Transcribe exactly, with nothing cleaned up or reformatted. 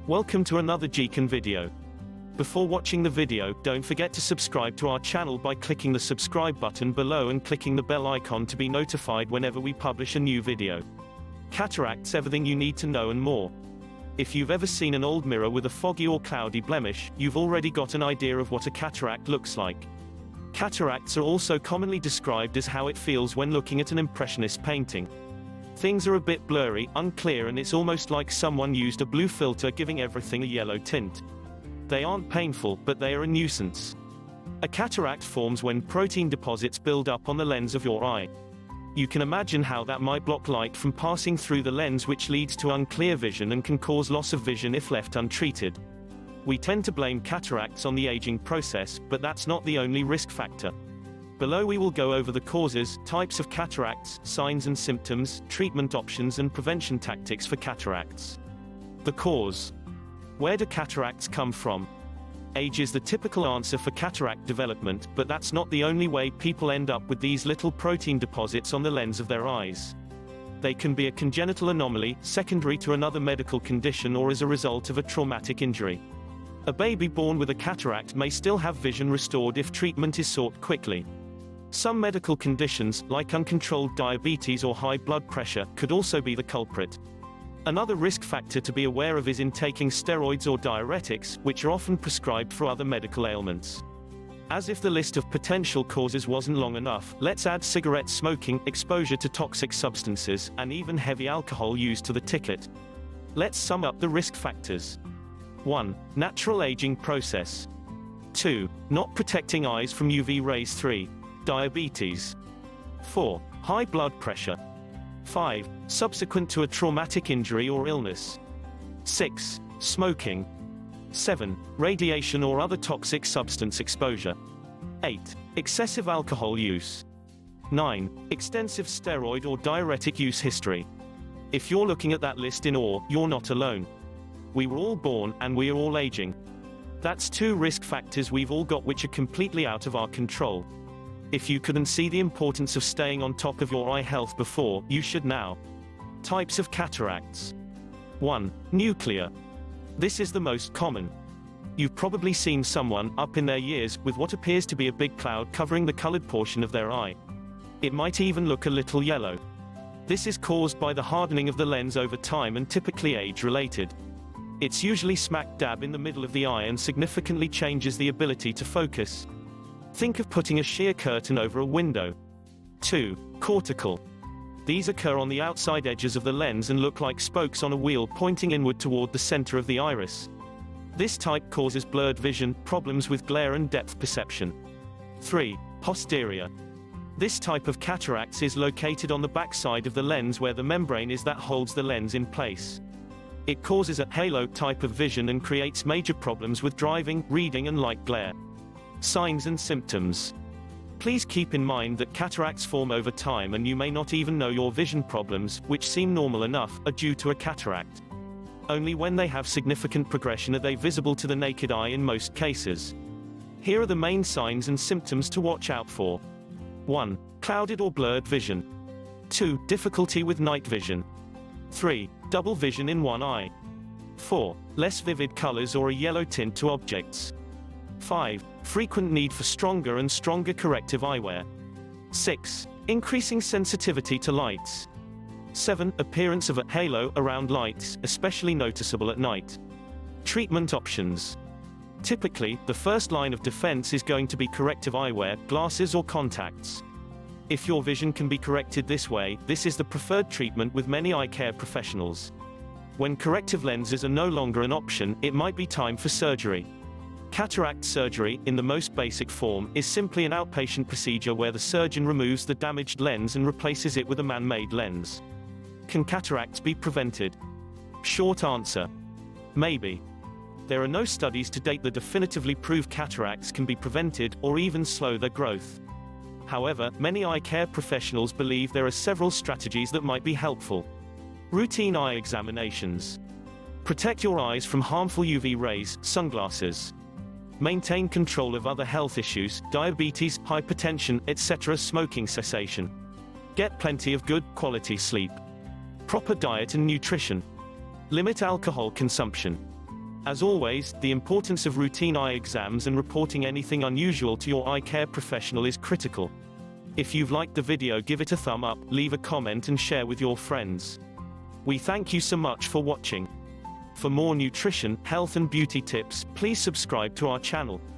Welcome to another JeaKen video. Before watching the video, don't forget to subscribe to our channel by clicking the subscribe button below and clicking the bell icon to be notified whenever we publish a new video. Cataracts, everything you need to know and more. If you've ever seen an old mirror with a foggy or cloudy blemish, you've already got an idea of what a cataract looks like. Cataracts are also commonly described as how it feels when looking at an impressionist painting. Things are a bit blurry, unclear, and it's almost like someone used a blue filter giving everything a yellow tint. They aren't painful, but they are a nuisance. A cataract forms when protein deposits build up on the lens of your eye. You can imagine how that might block light from passing through the lens, which leads to unclear vision and can cause loss of vision if left untreated. We tend to blame cataracts on the aging process, but that's not the only risk factor. Below we will go over the causes, types of cataracts, signs and symptoms, treatment options and prevention tactics for cataracts. The cause. Where do cataracts come from? Age is the typical answer for cataract development, but that's not the only way people end up with these little protein deposits on the lens of their eyes. They can be a congenital anomaly, secondary to another medical condition, or as a result of a traumatic injury. A baby born with a cataract may still have vision restored if treatment is sought quickly. Some medical conditions, like uncontrolled diabetes or high blood pressure, could also be the culprit. Another risk factor to be aware of is in taking steroids or diuretics, which are often prescribed for other medical ailments. As if the list of potential causes wasn't long enough, let's add cigarette smoking, exposure to toxic substances, and even heavy alcohol use to the ticket. Let's sum up the risk factors. one. Natural aging process. two. Not protecting eyes from U V rays. three. Diabetes. four. High blood pressure. five. Subsequent to a traumatic injury or illness. six. Smoking. seven. Radiation or other toxic substance exposure. eight. Excessive alcohol use. nine. Extensive steroid or diuretic use history. If you're looking at that list in awe, you're not alone. We were all born, and we are all aging. That's two risk factors we've all got which are completely out of our control. If you couldn't see the importance of staying on top of your eye health before, you should now. Types of cataracts. one. Nuclear. This is the most common. You've probably seen someone, up in their years, with what appears to be a big cloud covering the colored portion of their eye. It might even look a little yellow. This is caused by the hardening of the lens over time and typically age-related. It's usually smack dab in the middle of the eye and significantly changes the ability to focus. Think of putting a sheer curtain over a window. two. Cortical. These occur on the outside edges of the lens and look like spokes on a wheel pointing inward toward the center of the iris. This type causes blurred vision, problems with glare and depth perception. three. Posterior. This type of cataracts is located on the back side of the lens where the membrane is that holds the lens in place. It causes a halo type of vision and creates major problems with driving, reading and light glare. Signs and symptoms. Please keep in mind that cataracts form over time and you may not even know your vision problems, which seem normal enough, are due to a cataract. Only when they have significant progression are they visible to the naked eye in most cases. Here are the main signs and symptoms to watch out for. one. Clouded or blurred vision. two. Difficulty with night vision. three. Double vision in one eye. four. Less vivid colors or a yellow tint to objects. five. Frequent need for stronger and stronger corrective eyewear. six. Increasing sensitivity to lights. seven. Appearance of a halo around lights, especially noticeable at night. Treatment options. Typically, the first line of defense is going to be corrective eyewear, glasses or contacts. If your vision can be corrected this way, this is the preferred treatment with many eye care professionals. When corrective lenses are no longer an option, it might be time for surgery. Cataract surgery, in the most basic form, is simply an outpatient procedure where the surgeon removes the damaged lens and replaces it with a man-made lens. Can cataracts be prevented? Short answer. Maybe. There are no studies to date that definitively prove cataracts can be prevented, or even slow their growth. However, many eye care professionals believe there are several strategies that might be helpful. Routine eye examinations. Protect your eyes from harmful U V rays, sunglasses. Maintain control of other health issues, diabetes, hypertension, et cetera. Smoking cessation. Get plenty of good, quality sleep. Proper diet and nutrition. Limit alcohol consumption. As always, the importance of routine eye exams and reporting anything unusual to your eye care professional is critical. If you've liked the video, give it a thumb up, leave a comment and share with your friends. We thank you so much for watching. For more nutrition, health and beauty tips, please subscribe to our channel.